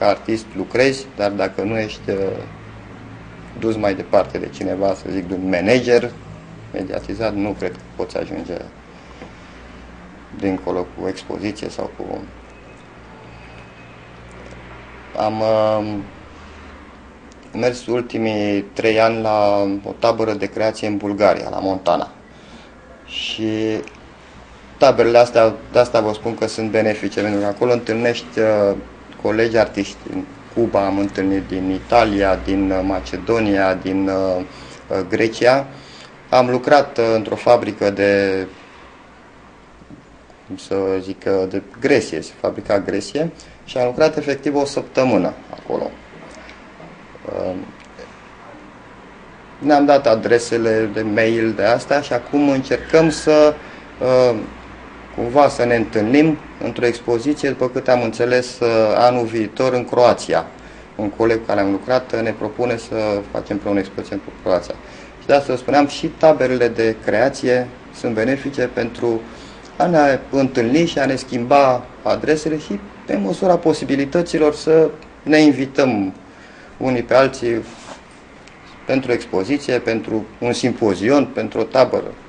ca artist lucrezi, dar dacă nu ești dus mai departe de cineva, să zic, de un manager mediatizat, nu cred că poți ajunge dincolo cu expoziție sau cu... Am mers ultimii 3 ani la o tabără de creație în Bulgaria, la Montana. Și taberele astea, de asta vă spun că sunt benefice, pentru că acolo întâlnești colegi artiști. Din Cuba am întâlnit, din Italia, din Macedonia, din Grecia. Am lucrat într-o fabrică de, cum să zic, de gresie, se fabrica gresie, și am lucrat efectiv o săptămână acolo. Ne-am dat adresele de mail de astea și acum încercăm să cumva să ne întâlnim într-o expoziție, după câte am înțeles, anul viitor în Croația. Un coleg cu care am lucrat ne propune să facem împreună expoziție în Croația. Și de asta spuneam, și taberele de creație sunt benefice pentru a ne întâlni și a ne schimba adresele și, pe măsura posibilităților, să ne invităm unii pe alții pentru expoziție, pentru un simpozion, pentru o tabără.